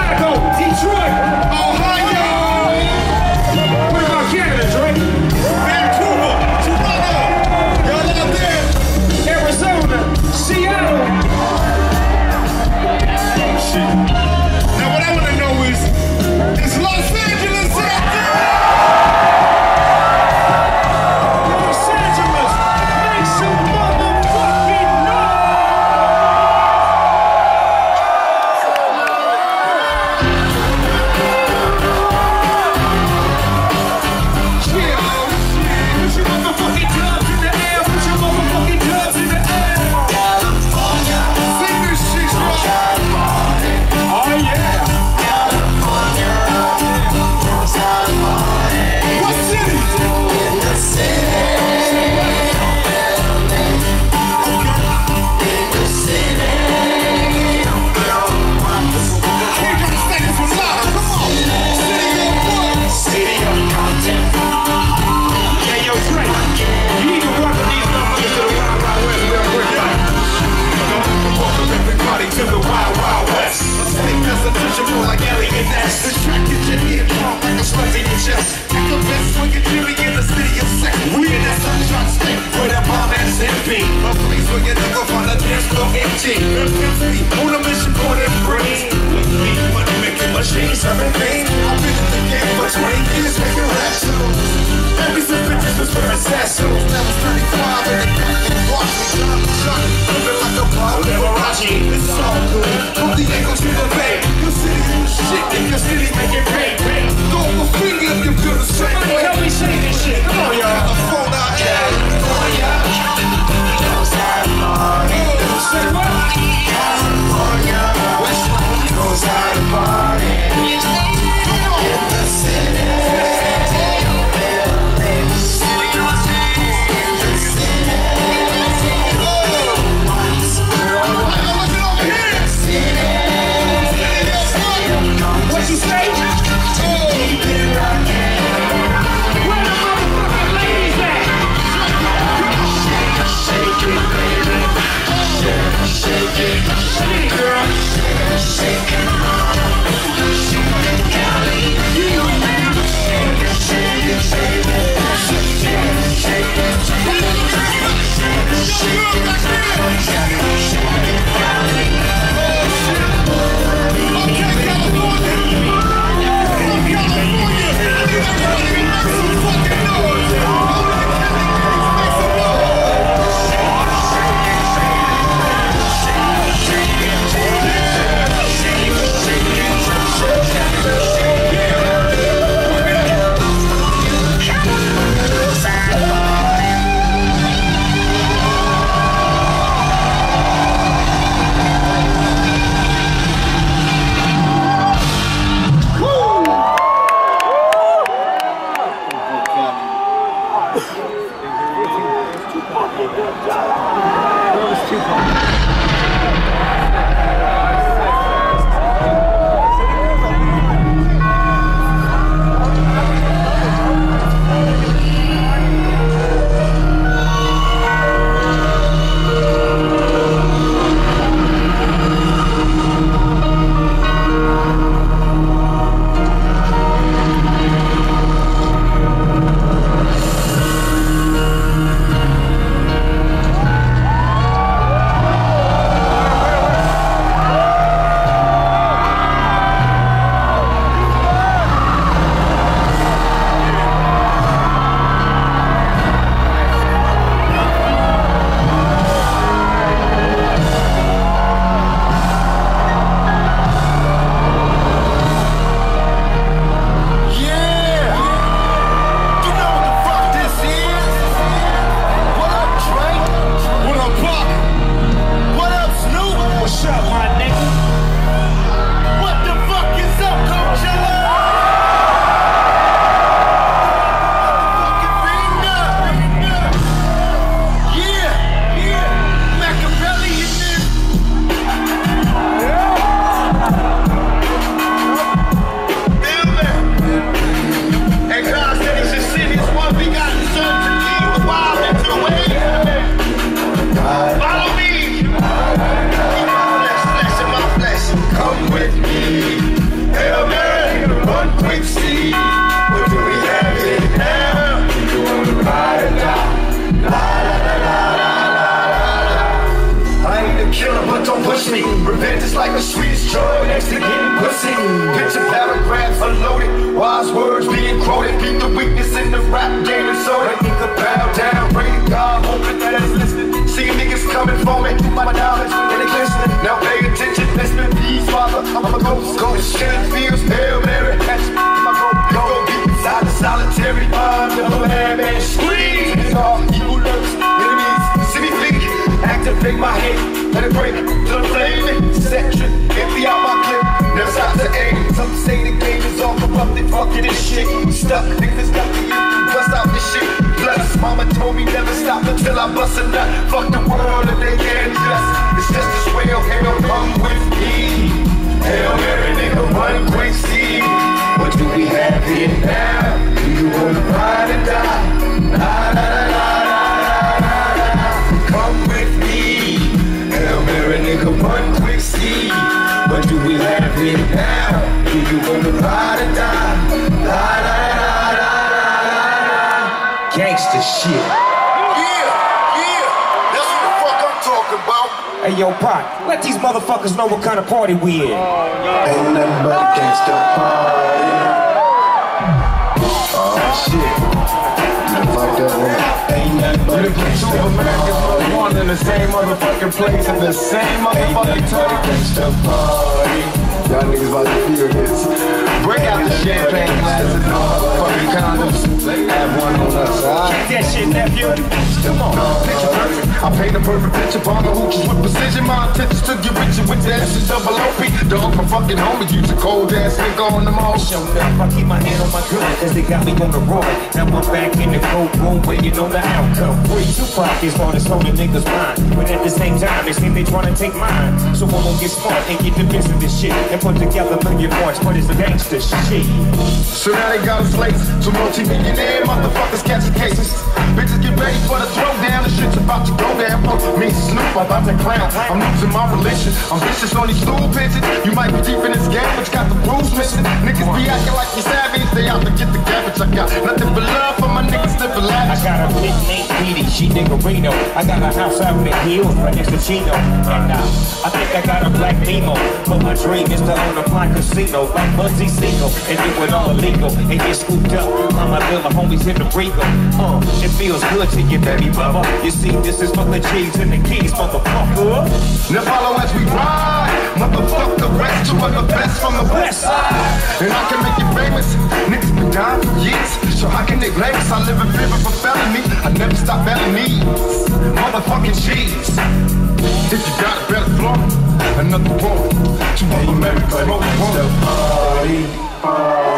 Chicago, Detroit, Ohio. What about Canada, Drake? Vancouver, Toronto, y'all out there. Arizona, Seattle. Shit. Now what I want to know is Los Angeles out there? Los Angeles, make some motherfucking Put your motherfucking gloves in the air. Put your motherfucking gloves in the air. California. Sing this shit, bro. Oh, yeah. California. What city? In the city. In the city. We gotta say this one louder. Come on. City of what? City of content. Hey, yo, Trey, you need to welcome these motherfuckers to the Wild Wild West real quick. Welcome everybody to the Wild Wild West. A state that's untouchable like alien nest. The track is your ear, pump like a slug in your chest. At the best swinging Jimmy in the city of sex. We in that sunshine state where the bomb ass MP. A place where you never find a dance floor empty. On a mission for them brains. Look me, money making machines, serving pain. I've been in the game for 20 years making rap shows. Every bitches was wearing sassos. Now it's 35 and they back in Washington. Shot, living like a ball, Liberace. It's all good. From Diego to the Bay. Your city is shit, and your city make it pay. Go up a finger if you feel the same way. Somebody help me say this shit. Come on, y'all. California. California. Say what? California. West Coast out of party. rap game is so that nigga bow down. Pray to God, hoping that it's listening. See niggas coming for me, my knowledge and they glistening. Now pay attention, listen, please, Father. I'm a ghost, killing feels, Hail Mary, catch me. Go deep inside the solitary mind of a man, scream. All evil lurks, enemies, see me flee. Activate my head, let it break, till I'm flaming. Section, empty out my clip, never stop to aim. Some say the game is all corrupted, fucking this shit. Stuck, niggas stuck to you, bust out this shit. Plus, mama told me never stop until I bust a nut. Fuck the world if they can't just. It's just as well, hell, come with me. Hail Mary, nigga, run quick, see. What do we have here now? Do you wanna ride or die? La, la, la, la, la, la, la. Come with me. Hail Mary, nigga, run quick, see. What do we have here now? Do you wanna ride or die? La, la, la, la, la, la. Gangsta shit. Yeah, that's what the fuck I'm talking about. Hey yo, Pac, let these motherfuckers know what kind of party we in. Ain't nothing but a gangsta party. Oh shit. Like that one. Ain't nothing but a gangsta party. One in the same motherfucking place in the same motherfucking time. Gangsta party. Y'all niggas about to feel this. Break out the champagne glasses and all the fucking condoms. Have one on us, alright? That shit, nephew. Come on. Picture perfect. I paint a perfect picture. Bomb the hoochies with precision. My intentions to get richer with that shit double OP. Dog, my fucking homies use a cold ass nigga on the mall. Show up, I keep my hand on my gun, cause they got me on the road. Now I'm back in the cold room, waiting on the outcome. Free Tupac is on his holding niggas' mind. But at the same time, they seem they trying to take mine. So I'm gonna get smart and get the best of this shit. And put together a million points, but it's a gangster shit. So now they got us laced. So multi-millionaire motherfuckers catching cases. Bitches get ready for the throwdown. The shit's about to go down. Me and Snoop, I'm about to clown. I'm losing my religion. I'm vicious on these stool pigeons. You might be deep in this game, but you got the rules missing. Niggas be acting like you savage. They out to get the cabbage. I got nothing but love for my niggas living lavish. I got a big name, Petey, she niggerino. I got a house out in the hills right next to Chino. And I think I got a black Nemo. But my dream is to own a fine casino like Buzzy Seagull and do it all illegal and get scooped up. All my little homies hit the Rico. It feels good to you, baby bubba. You see, this is for the G's and the keys, motherfucker. Now follow as we ride. Motherfuck the rest, two of the best from the west side. And I can make you famous. Niggas been dying for years. So how can they blame us? I live in fear of a felony. I never stop belling knees. Motherfucking cheese. If you got a better floor, another one. Two of America, smoke one.